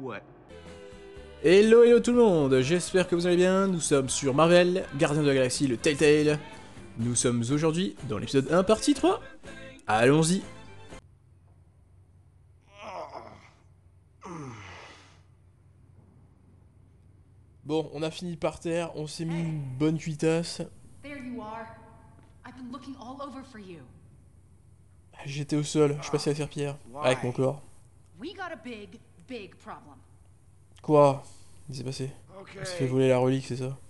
what? Hello hello tout le monde, j'espère que vous allez bien, nous sommes sur Marvel, Gardien de la Galaxie, le Telltale. Nous sommes aujourd'hui dans l'épisode 1 partie 3. Allons-y. Bon, on a fini par terre, on s'est mis une bonne cuitasse. There you are. I've been looking all over for you. J'étais au sol, je passais à la serpillière, avec mon corps. We got a big problem. Quoi? Qu'est-ce qui s'est passé? On s'est fait voler la relique, c'est ça?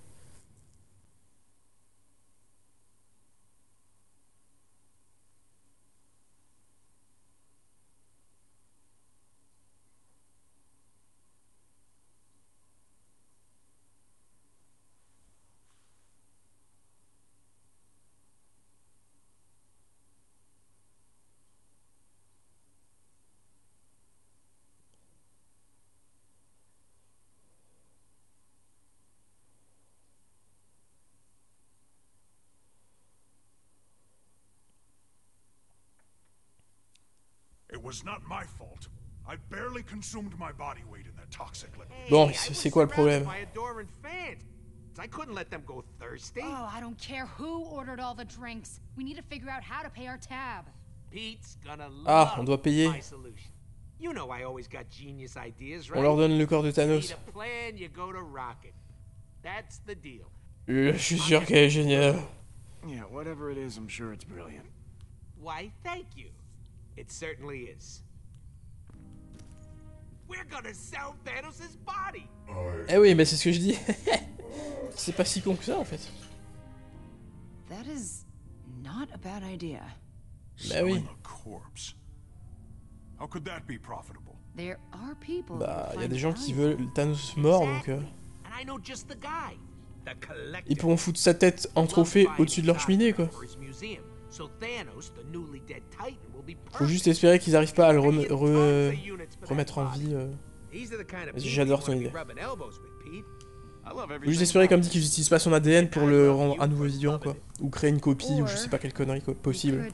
It was not my fault. I barely consumed my body weight in that toxic liquid. Bon, c'est quoi le problème? I couldn't let them go thirsty. Oh, I don't care who ordered all the drinks. We need to figure out how to pay our tab. Pete's gonna Ah, love on doit payer. my solution. You know I always got genius ideas, right? On leur donne le corps de Thanos. Need a plan, you go to Rocket. That's the deal. Je suis sûr qu'elle est géniale. Yeah, whatever it is, I'm sure it's brilliant. Why, thank you. It certainly is. We're gonna sell Thanos' body. Eh oui, mais c'est ce que je dis. C'est pas si con que ça en fait. That is not a bad idea. Bah oui. Selling a corpse. How could that be profitable? There are people. Bah, who y a find des gens qui value. veulent Thanos mort donc. And I know just the guy. The collector. Ils pourront foutre sa tête en trophée au-dessus de leur cheminée quoi. For his museum. So Thanos, the newly dead Titan, will be Faut juste espérer qu'ils arrivent pas à le remettre en vie. Vas-y, j'adore ton idée. Faut juste espérer comme dit qu'ils utilisent pas son ADN pour le rendre à nouveau vivant quoi. Ou créer une copie ou je sais pas quelle connerie possible.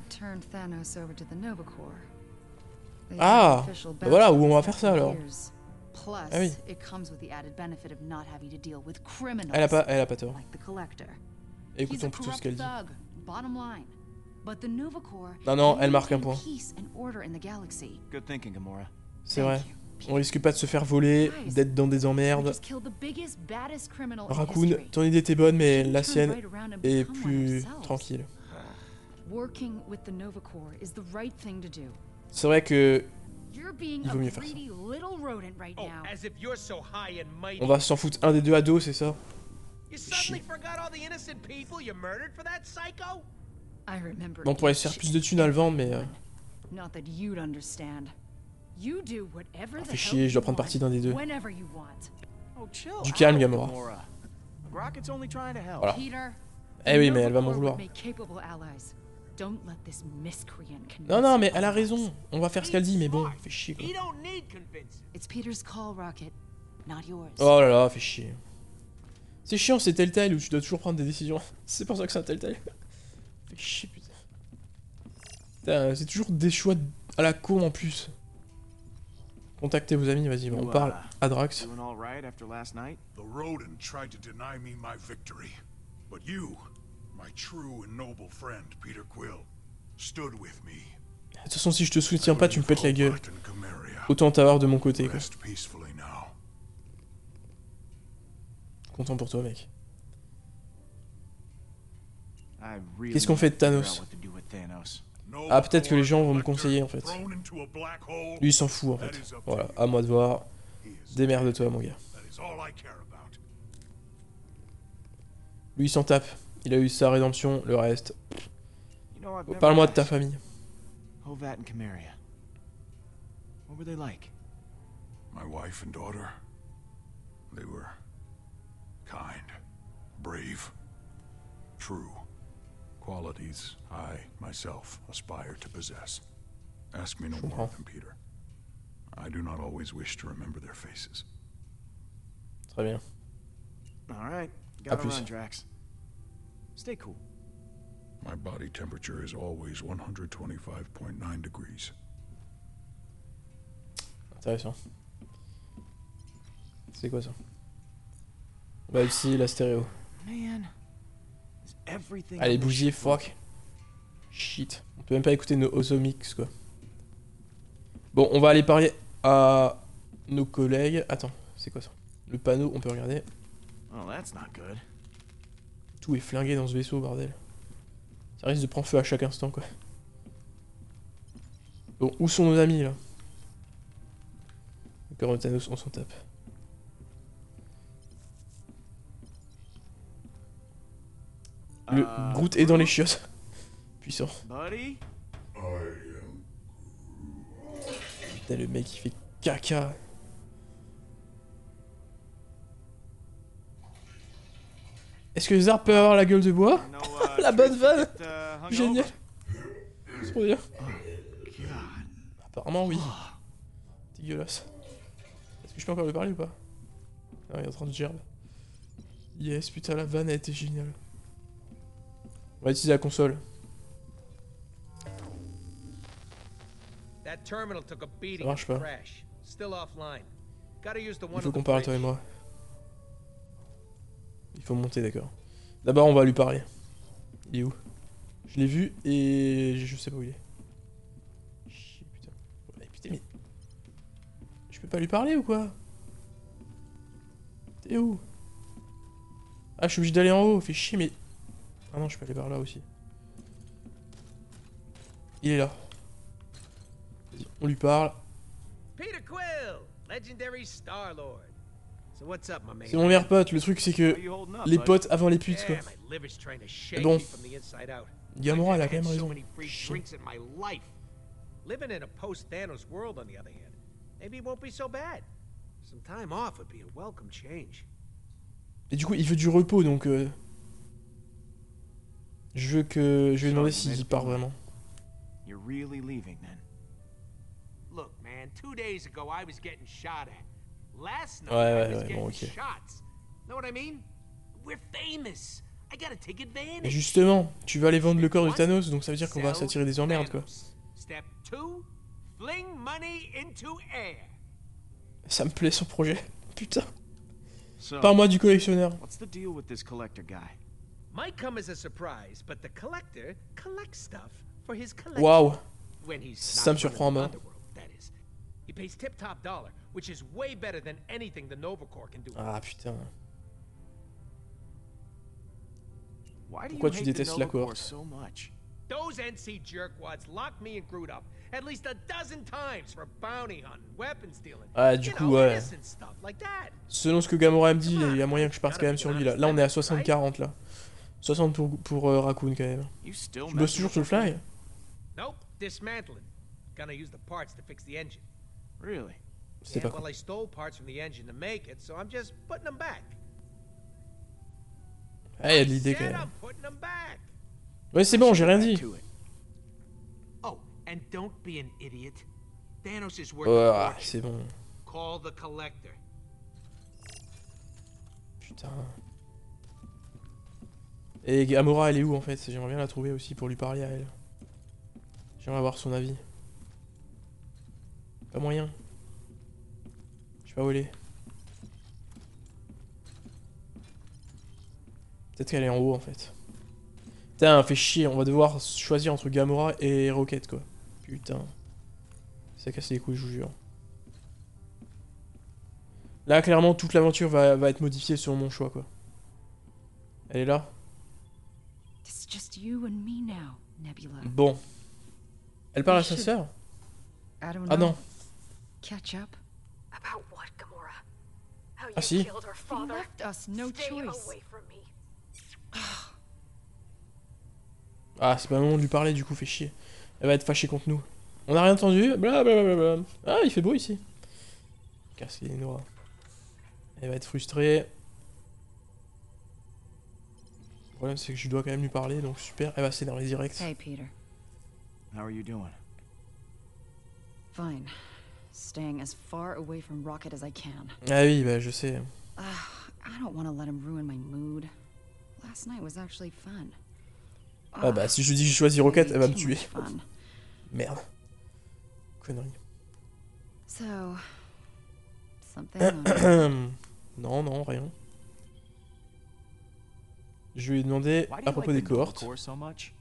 Ah, bah voilà où on va faire ça alors. Ah oui. Elle a pas tort. Écoutons plutôt ce qu'elle dit. Non, non, elle marque un point. Good thinking, Gamora. C'est vrai. On risque pas de se faire voler, d'être dans des emmerdes. Raccoon, ton idée était bonne, mais la sienne est plus tranquille. C'est vrai que il vaut mieux faire ça. On va s'en foutre un des deux à dos, c'est ça? Chier. On pourrait se faire plus de thunes à le vendre, mais... fait chier, je dois prendre parti d'un des deux. Oh, chill Du calme, out, Gamora. Rocket's only trying to help. Voilà. Eh oui, mais elle va m'en vouloir. Non, non, mais elle a raison. On va faire ce qu'elle dit, mais bon, fait chier quoi. Oh là là, fait chier. C'est chiant, c'est Telltale où tu dois toujours prendre des décisions. C'est pour ça que c'est un Telltale. Fait chier, putain. Putain, c'est toujours des choix à la con en plus. Contactez vos amis, vas-y, on parle à Drax. Doing all right after last night? The Rodent tried to deny me my victory. But you, my true and noble friend, Peter Quill, stood with me. De toute façon, si je te soutiens pas, tu me pètes la gueule. Autant t'avoir de mon côté, quoi. Rest peacefully now. Content pour toi, mec. I really Qu'est-ce qu'on fait de figure out Thanos? what to do with Thanos. Ah, peut-être que les gens vont me conseiller, en fait. Lui, il s'en fout, en fait. Voilà, à moi de voir. Démerde-toi, mon gars. Lui, il s'en tape. Il a eu sa rédemption, le reste. You know, I've never Parle-moi de ta asked. famille. Hovat and Cameria. What were they like? My wife and daughter, they were kind, brave, true. Qualities I, myself, aspire to possess. Ask me no more of them, Peter. I do not always wish to remember their faces. Très bien. All right, À gotta plus. run, Drax. Stay cool. My body temperature is always 125.9 degrees. Intéressant. C'est quoi ça? Bah ici, la stéréo. Man, is everything Allez, on this bougies, ship fuck. Shit. On peut même pas écouter nos Osomix, quoi. Bon, on va aller parler à nos collègues. Attends, c'est quoi ça? Le panneau, on peut regarder. Oh, that's not good. Tout est flingué dans ce vaisseau, bordel. Ça risque de prendre feu à chaque instant, quoi. Bon, où sont nos amis, là? D'accord, Thanos, on s'en tape. Le Groot est dans les chiottes. Puissant. Buddy? Putain, le mec, il fait caca. Est-ce que Zar peut avoir la gueule de bois? No, La bonne vanne! hungover? Génial. C'est trop bien. God. Apparemment, oui. Dégueulasse. Est-ce que je peux encore lui parler ou pas? Ah, il est en train de gerbe. Yes, putain, la vanne a été géniale. On va utiliser la console. That terminal took a beating Ça marche in pas. the crash. Still offline. Gotta use the one Il faut on the qu'on parle, toi et bridge. moi. Il faut monter, d'accord. D'abord, on va lui parler. Il est où? Je l'ai vu et je sais pas où il est. Chier, putain. Ouais, putain, mais... Je peux pas lui parler ou quoi? T'es où? Ah, je suis obligé d'aller en haut, fait chier, mais... Ah non, je peux aller par là aussi. Il est là. Vas-y, on lui parle. Peter Quill, legendary Star-Lord. So what's up, my man? C'est mon meilleur pote, le truc c'est How que... you holding up, Les buddy? potes avant les putes, quoi. Yeah, my liver's trying to shake Bon. me from the inside out. Gamora, elle a I've quand même had so raison. many free Chier. drinks in my life. Living in a post-Thanos world, on the other hand, maybe it won't be so bad. Some time off would be a welcome change. Et du coup, il veut du repos, donc... Je vais demander s'il part vraiment. You're really leaving then? Look, man, 2 days ago I was getting shot at. Last night Ouais, I ouais, was ouais, getting bon, ok. shots. Know what I mean? We're famous. I gotta take advantage. Et justement, tu vas aller vendre le corps de One, Thanos, donc ça veut dire qu'on va sell s'attirer des emmerdes, quoi. Thanos. Step 2, fling money into air. Ça me plaît, son projet. Putain. So, Parle-moi du collectionneur. what's the deal with this collector guy? Might come as a surprise, but the collector collects stuff for his collection. Waouh. When he's Ça me not surprend à running mort. the underworld, that is. He pays tip-top dollar, which is way better than anything the Nova Corps can do. Ah, putain. Why do Pourquoi you tu hate détestes the la Nova Corps cohorte? so much? Those NC jerkwads locked me and Groot up at least a dozen times for bounty hunting, weapon stealing. Ah, du you coup, know, ouais. innocent stuff like that. Selon ce que Gamora me dit, il y a moyen que je parte quand même sur lui, là. Là, on est à 60-40, là. 60 pour Raccoon, quand même. You still Tu bosses messing toujours with sur le that fly? Nope, dismantling. Gonna use the parts to fix the engine. guy? Really? C'était Yeah, pas well, cool. I stole parts from the engine to make it, so I'm just putting them back. Ah, il y a de l'idée, quand Said même. I'm putting them back. Ouais, c'est bon, j'ai rien Back dit. to it. Oh, and don't be an idiot. Thanos is worth Ouais, a ah, fortune. c'est bon. Call the collector. Putain. Et Gamora, elle est où, en fait? J'aimerais bien la trouver aussi pour lui parler à elle. J'aimerais avoir son avis. Pas moyen. Je sais pas où elle est. Peut-être qu'elle est en haut, en fait. Putain, fait chier, on va devoir choisir entre Gamora et Rocket, quoi. Putain. Ça casse les couilles, je vous jure. Là, clairement, toute l'aventure va être modifiée selon mon choix, quoi. Elle est là? It's just you and me now, Nebula. Bon. Elle parle à sa sœur? I don't know. Ah non. Catch up. About what, Gamora? How you Ah, si. killed her He father? left us no Stay choice. away from me. Ah, c'est pas le moment de lui parler, du coup, fait chier. Elle va être fâchée contre nous. On a rien entendu? Blablabla. Ah, il fait beau ici. Casse les noix. Elle va être frustrée. Le problème, c'est que je dois quand même lui parler, donc super. Elle va s'énerver direct. Hey, Peter. How are you doing? Fine. Staying as far away from Rocket as I can. Ah oui, bah je sais. I don't want to let him ruin my mood. Last night was actually fun. Ah bah si je dis que je choisis Rocket, elle va me Too tuer. much fun. Merde. Connerie. So, something on Non, non, rien. Je lui ai demandé Why do à you propos like des the Nova cohortes. Corps so much?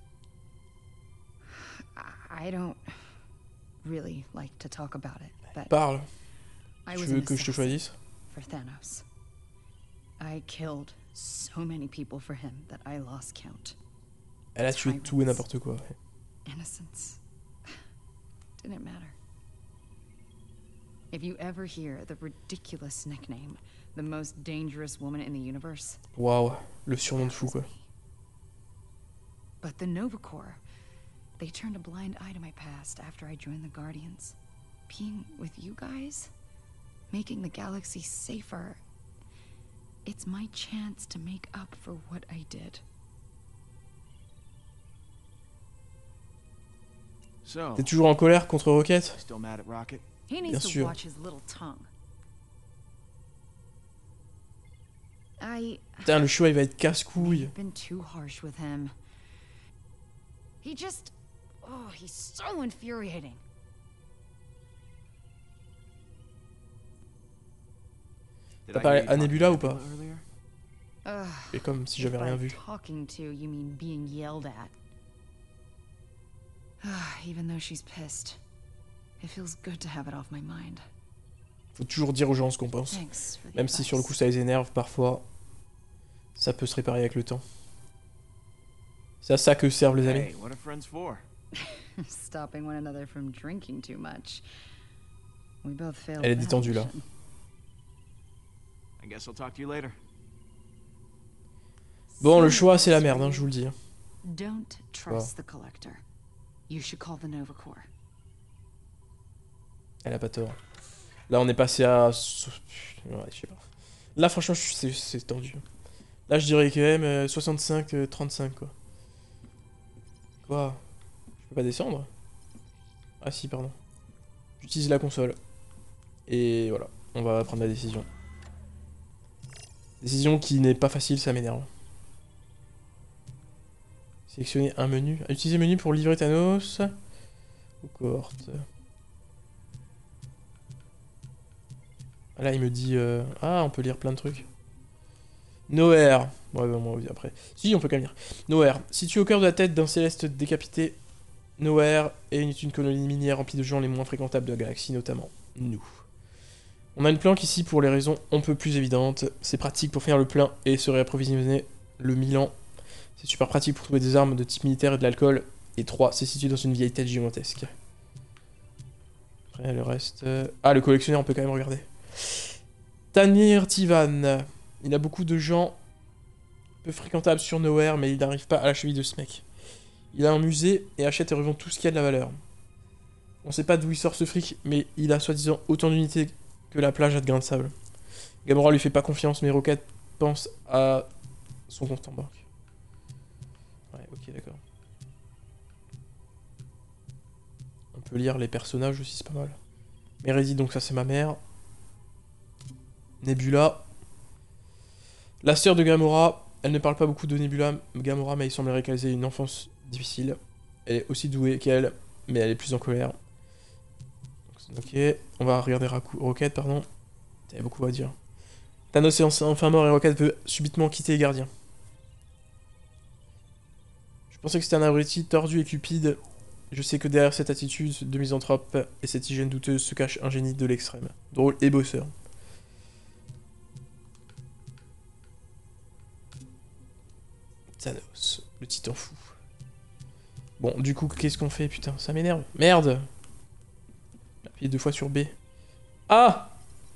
I don't really like to talk about it, but Parle. I Tu was veux an que je te assassin choisisse? for Thanos. I killed so many people for him that I lost count. Elle a tué tout et n'importe quoi. Ouais. Innocence didn't matter. If you ever hear the ridiculous nickname, the most dangerous woman in the universe, Waouh, le surnom de fou quoi. but the Nova Corps, they turned a blind eye to my past after I joined the Guardians. Being with you guys, making the galaxy safer, it's my chance to make up for what I did. So, T'es toujours en colère contre Rocket? still mad at Rocket? He Bien needs to sûr. watch his little tongue. I've Putain, le choix il va être casse-couille. been too harsh with him. He just... Oh, he's so infuriating. Did T'as I parlé hear you à talking Nebula to ou pas? earlier? Et comme si If j'avais rien by vu. talking to, you mean being yelled at. Even though she's pissed, it feels good to have it off my mind. Faut toujours dire aux gens ce qu'on pense. Thanks for the Même si sur le coup advice. ça les énerve, parfois, ça peut se réparer avec le temps. C'est à ça que servent les amis. Hey, what are friends for? Stopping one another from drinking too much. We both failed. Elle est that détendue là. mission. I guess I'll talk to you later. Bon, le choix c'est la merde, hein, je vous le dis. Don't trust the collector. You should call the Nova Corps. Elle a pas tort. Là on est passé à... Ouais, je sais pas. Là franchement c'est tendu. Là je dirais quand même 65-35 quoi. Quoi? Je peux pas descendre? Ah si, pardon. J'utilise la console. Et voilà, on va prendre la décision. Décision qui n'est pas facile, ça m'énerve. Sélectionner un menu. Utiliser menu pour livrer Thanos. Aux cohortes. Là, il me dit... Ah, on peut lire plein de trucs. Nowhere. Ouais, bah, moi, oui, après. Si, on peut quand même lire. Nowhere. Situé au cœur de la tête d'un céleste décapité, Nowhere est une colonie minière remplie de gens les moins fréquentables de la galaxie, notamment nous. On a une planque ici pour les raisons un peu plus évidentes. C'est pratique pour faire le plein et se réapprovisionner le Milan. C'est super pratique pour trouver des armes de type militaire et de l'alcool. Et 3, c'est situé dans une vieille tête gigantesque. Après, le reste... Ah, le collectionneur, on peut quand même regarder. Tanir Tivan. Il a beaucoup de gens peu fréquentables sur Nowhere, mais il n'arrive pas à la cheville de ce mec. Il a un musée et achète et revend tout ce qui a de la valeur. On sait pas d'où il sort ce fric, mais il a soi-disant autant d'unités que la plage a de grains de sable. Gamora lui fait pas confiance, mais Rocket pense à son compte en banque. Ouais, ok, d'accord. On peut lire les personnages aussi, c'est pas mal. Méridi, donc ça c'est ma mère. Nebula. La sœur de Gamora. Elle ne parle pas beaucoup de Gamora, mais il semblerait qu'elle ait une enfance difficile. Elle est aussi douée qu'elle, mais elle est plus en colère. Ok, on va regarder Rocket, pardon. Il y a beaucoup à dire. Thanos est enfin mort et Rocket veut subitement quitter les gardiens. Je pensais que c'était un abruti tordu et cupide. Je sais que derrière cette attitude de misanthrope et cette hygiène douteuse se cache un génie de l'extrême. Drôle et bosseur. Thanos, le titan fou. Bon, du coup, qu'est-ce qu'on fait? Putain, ça m'énerve. Merde! Appuyez 2 fois sur B. Ah!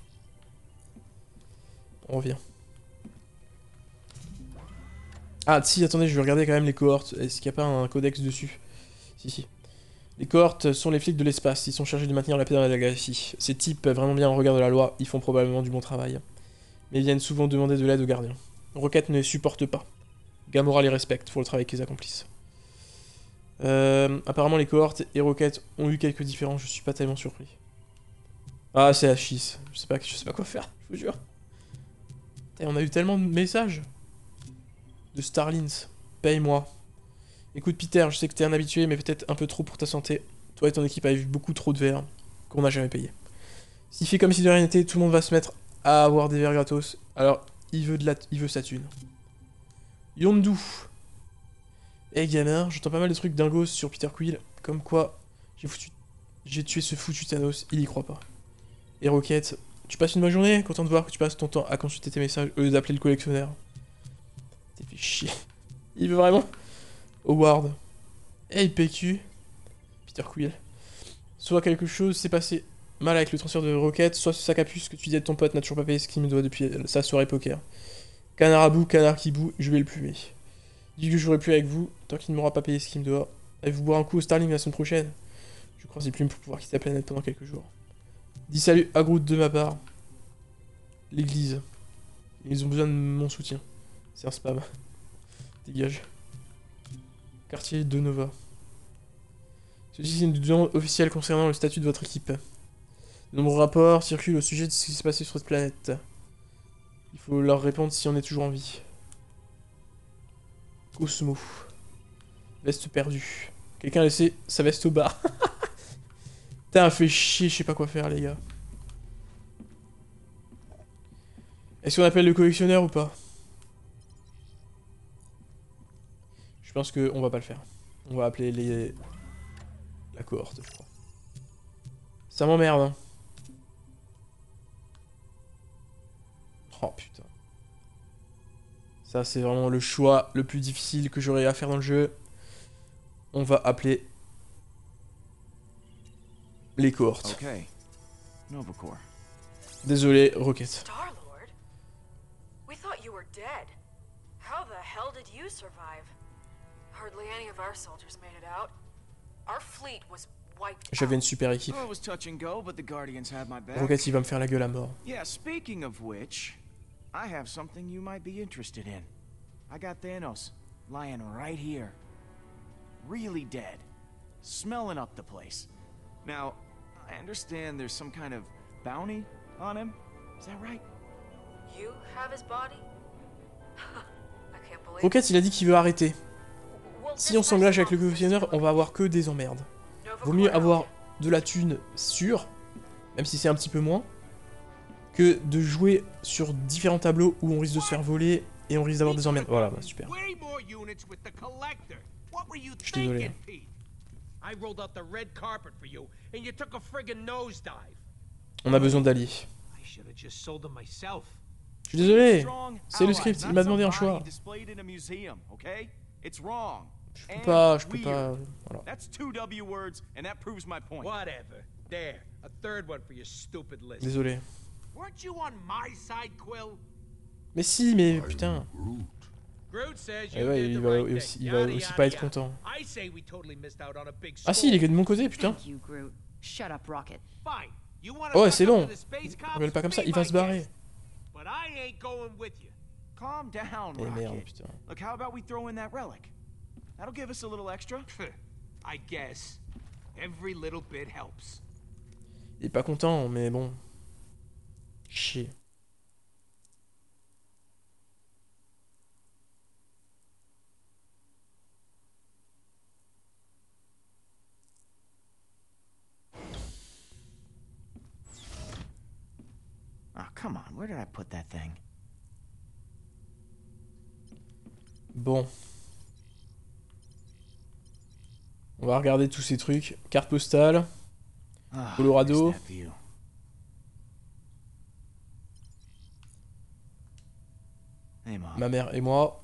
On revient. Ah, si, attendez, je vais regarder quand même les cohortes. Est-ce qu'il n'y a pas un codex dessus? Si. Les cohortes sont les flics de l'espace. Ils sont chargés de maintenir la paix dans la galaxie. Ces types, vraiment bien en regard de la loi, ils font probablement du bon travail. Mais ils viennent souvent demander de l'aide aux gardiens. Rocket ne les supporte pas. Gamora les respecte pour le travail qu'ils accomplissent. Apparemment, les cohortes et Rocket ont eu quelques différences. Je suis pas tellement surpris. Ah, c'est Achis. Je sais pas quoi faire, je vous jure. Et on a eu tellement de messages. De Starlins. Paye-moi. Écoute, Peter, je sais que t'es un habitué, mais peut-être un peu trop pour ta santé. Toi et ton équipe avez vu beaucoup trop de verres qu'on n'a jamais payé. S'il fait comme si de rien n'était, tout le monde va se mettre à avoir des verres gratos. Alors, il veut sa thune. Yondu. Eh gamin, j'entends pas mal de trucs dingos sur Peter Quill, comme quoi j'ai tué ce foutu Thanos, il y croit pas. Et Rocket, tu passes une bonne journée, content de voir que tu passes ton temps à consulter tes messages au lieu d'appeler le collectionneur. T'es fait chier. Il veut vraiment... Howard. Hey PQ. Peter Quill. Soit quelque chose s'est passé mal avec le transfert de Rocket, soit ce sac à puce que tu dis à ton pote n'a toujours pas payé ce qu'il me doit depuis sa soirée poker. Canard à bout, canard qui bout, je vais le plumer. Dis que je jouerai plus avec vous, tant qu'il ne m'aura pas payé ce qu'il me doit. Allez-vous boire un coup au Starling la semaine prochaine? Je croise les plumes pour pouvoir quitter la planète pendant quelques jours. Dis salut à Groot de ma part. L'église. Ils ont besoin de mon soutien. C'est un spam. Dégage. Quartier de Nova. Ceci est une demande officielle concernant le statut de votre équipe. De nombreux rapports circulent au sujet de ce qui s'est passé sur cette planète. Il faut leur répondre si on est toujours en vie. Cosmo. Veste perdue. Quelqu'un a laissé sa veste au bar. Putain, fait chier, je sais pas quoi faire, les gars. Est-ce qu'on appelle le collectionneur ou pas? Je pense qu'on va pas le faire. On va appeler la cohorte, je crois. Ça m'emmerde, hein. Oh putain. Ça, c'est vraiment le choix le plus difficile que j'aurais à faire dans le jeu. On va appeler les cohortes. Okay. Nova Corps. Désolé, Rocket. Star-Lord? We thought you were dead. How the hell did you survive? Hardly any of our soldiers made it out. Our fleet was wiped J'avais une out. super équipe. Oh, it was touch and go, but the Guardians had my back. Rocket, il va me faire la gueule à mort. Yeah, speaking of which, I have something you might be interested in. I got Thanos lying right here. Really dead. Smelling up the place. Now, I understand there's some kind of bounty on him. Is that right? You have his body? I can't believe Rocket, il a dit qu'il veut arrêter. We'll Si on s'engage avec le dispatch collectionneur, on va avoir que des emmerdes. Nova Vaut mieux Corps avoir out. de la thune sûre, même si c'est un petit peu moins, que de jouer sur différents tableaux où on risque de se faire voler et on risque d'avoir des emmerdes. Voilà, bah super. Way more units with the collector. What were you Je suis désolé. thinking, Pete? I rolled out the red carpet for you, and you took a friggin' nosedive. On a besoin d'alliés. I should have just sold them myself. Je suis désolé. Strong C'est le allies, script, il not m'a demandé un some choix. body displayed in a museum, okay? It's wrong. Je peux pas, je peux And pas. weird. Voilà. That's 2 W words, and that proves my point. Whatever. There, a third one for your stupid list. Désolé. Weren't you on my side, Quill? Mais si, mais putain. Groot says Eh you ouais, did il the va right aussi, thing. il va Yada, aussi yada, pas être yada. content. I say we totally missed out on a big Ah si, il est score. que de mon côté, putain. Thank you, Groot. Shut up, Rocket. Fine. You wanna Oh, suck c'est up long. to the space cops? Regarde pas comme ça, Be il va my se barrer. guest. But I ain't going with you. Calm down, Eh merde, Rocket. putain. Look, how about we throw in that relic? That'll give us a little extra. I guess. Every little bit helps. Il est pas content, mais bon. Chier. Oh, come on. Where did I put that thing? Bon. On va regarder tous ces trucs. Carte postale. Ah, Colorado. there's that view. Hey, Mom. Ma mère et moi.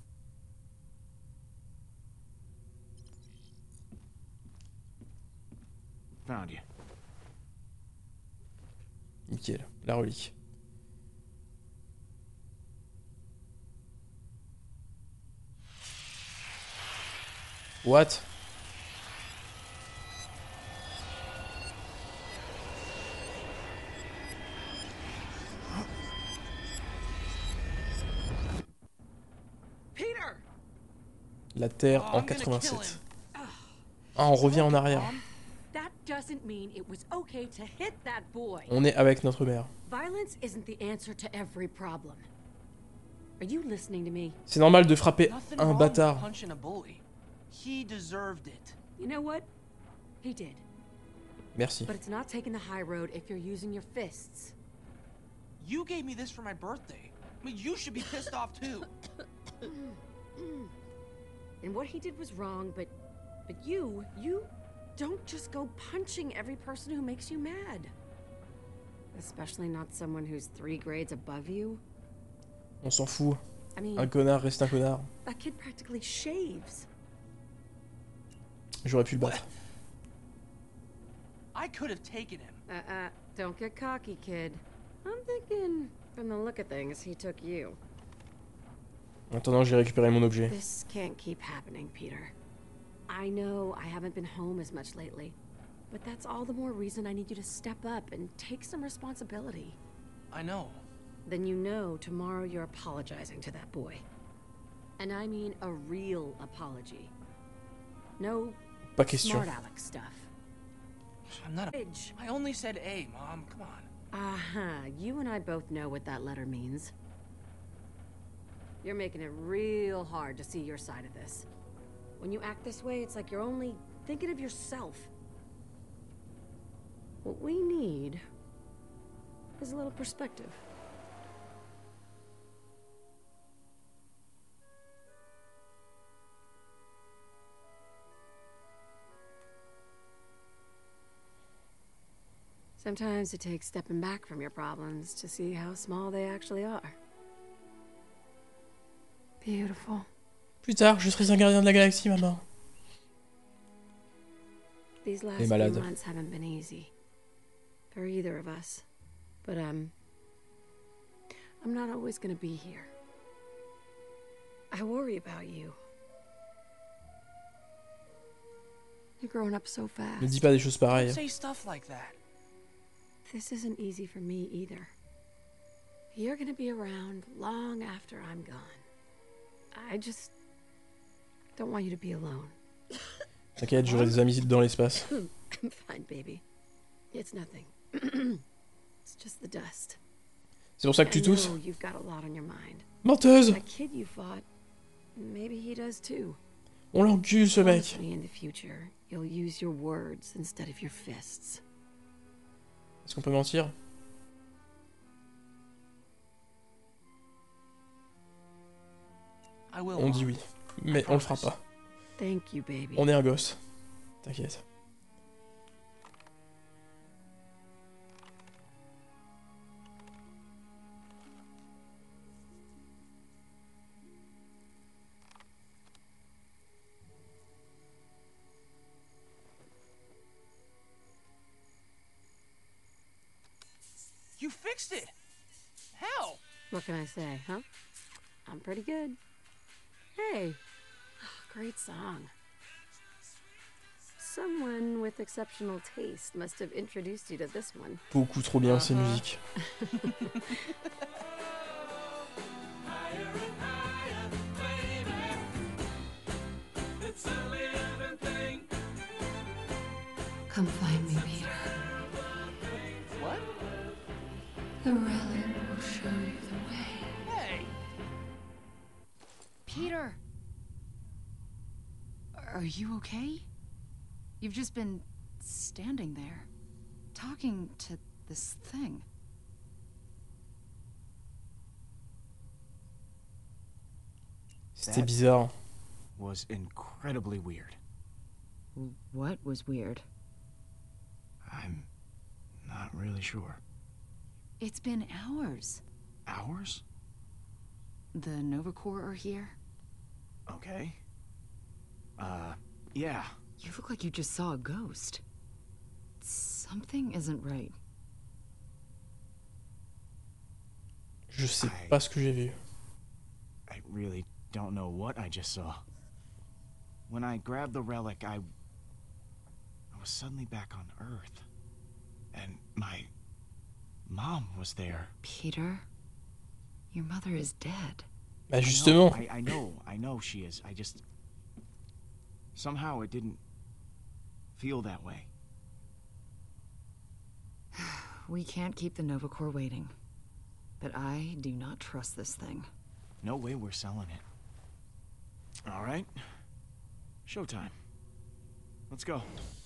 Found you. Nickel. La relique. What? Peter! La Terre Oh, en I'm gonna kill 87. him. Ah, on revient en arrière. Mom, that doesn't mean it was okay to hit that boy. On est avec notre mère. Violence isn't the answer to every problem. Are you listening to me? C'est normal de frapper Nothing un wrong with bâtard. punching a bully. He deserved it. You know what? He did. Merci. But it's not taking the high road if you're using your fists. You gave me this for my birthday. I mean, you should be pissed off too. And what he did was wrong, but you don't just go punching every person who makes you mad. Especially not someone who's 3 grades above you. On s'en fout. I mean, Un connard reste un connard. that kid practically shaves. J'aurais pu le battre. I could have taken him. Don't get cocky, kid. I'm thinking, from the look of things, he took you. En attendant, j'ai récupéré mon objet. This can't keep happening, Peter. I know I haven't been home as much lately, but that's all the more reason I need you to step up and take some responsibility. I know. Then you know tomorrow you're apologizing to that boy. And I mean a real apology. No Pas question. smart aleck stuff. I'm not a... I only said A, Mom. Come on. You and I both know what that letter means. You're making it real hard to see your side of this. When you act this way, it's like you're only thinking of yourself. What we need is a little perspective. Sometimes it takes stepping back from your problems to see how small they actually are. Beautiful. Plus tard, je serai un gardien de la galaxie, maman. These last Les few malades. months haven't been easy for either of us, but I'm not always gonna be here. I worry about you. You're growing up so fast. Ne dis pas des choses pareilles. Don't say stuff like that. This isn't easy for me either. You're gonna be around long after I'm gone. I just don't want you to be alone. T'inquiète, j'aurai des amis dans l'espace. I'm fine, baby. It's nothing. It's just the dust. C'est pour ça que tu I tousses. know you've got a lot on your mind. Menteuse! That kid you fought, maybe he does too. On l'encule, ce mec. Hopefully in the future, you'll use your words instead of your fists. Est-ce qu'on peut mentir? I will. On dit Mom. oui. Mais on le fera pas. Thank you, baby. On est un gosse. T'inquiète. You fixed it. How? What can I say, huh? I'm pretty good. Hey, great song. Someone with exceptional taste must have introduced you to this one. Beaucoup trop bien ces musiques. Come find me, Peter. What? The relic will show you the way. Hey. Peter! Are you okay? You've just been standing there, talking to this thing. C'était bizarre. Was incredibly weird. What was weird? I'm not really sure. It's been hours. Hours? The Nova Corps are here. Okay. Yeah. You look like you just saw a ghost. Something isn't right. Je sais pas ce que j'ai vu. I really don't know what I just saw. When I grabbed the relic, I was suddenly back on Earth. And my mom was there. Peter, your mother is dead. Bah justement. I know she is. I just... Somehow it didn't feel that way. We can't keep the Nova Corps waiting. But I do not trust this thing. No way we're selling it. All right. Showtime. Let's go.